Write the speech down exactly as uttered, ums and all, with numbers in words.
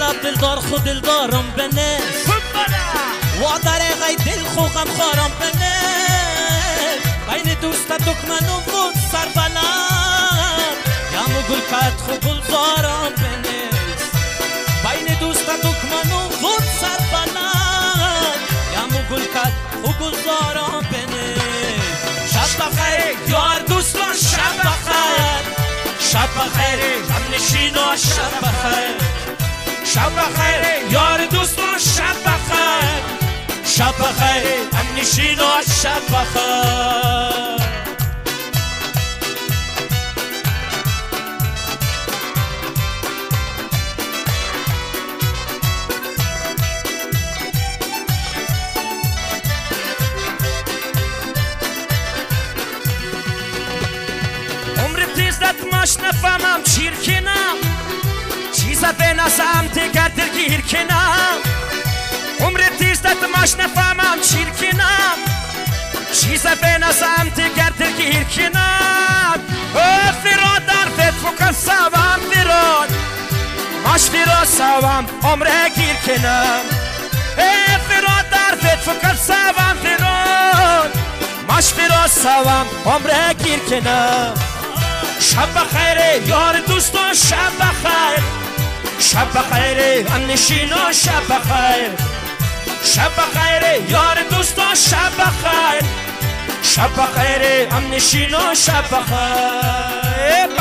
شب دلدار خود دلدارم بنس و داره دل خو غم خارم بنس بین دوست دکمن و بود سر بلند یامو گل کت خو گلزارم بنس بین دوست دکمن و بود سر بلند یامو گل کت خو گلزارم بنس شب بخیر یار دوستان شب بخیر شب بخیر هم نشینا شب بخیر شب بخیر یار دوستان شب بخیر شب بخیر هم نشینا شب بخیر عمر تیزت ماش نفهمم چیرکنم چیزا به نسم دیگر دلگیر کنم عمر تیزت ماش نفهمم چیرکنم چیزا به نسم دیگر دلگیر کنم فراد در فت فکر سوام فراد ماش فراد سوام عمره گیر کنم فراد در فت فکر سوام فراد ماش فراد سوام عمره گیر کنم شب بخیر یار دوستان شب بخیر شب بخیر هم نشینا شب بخیر شب بخیر یار دوستان شب بخیر شب بخیر هم نشینا شب بخیر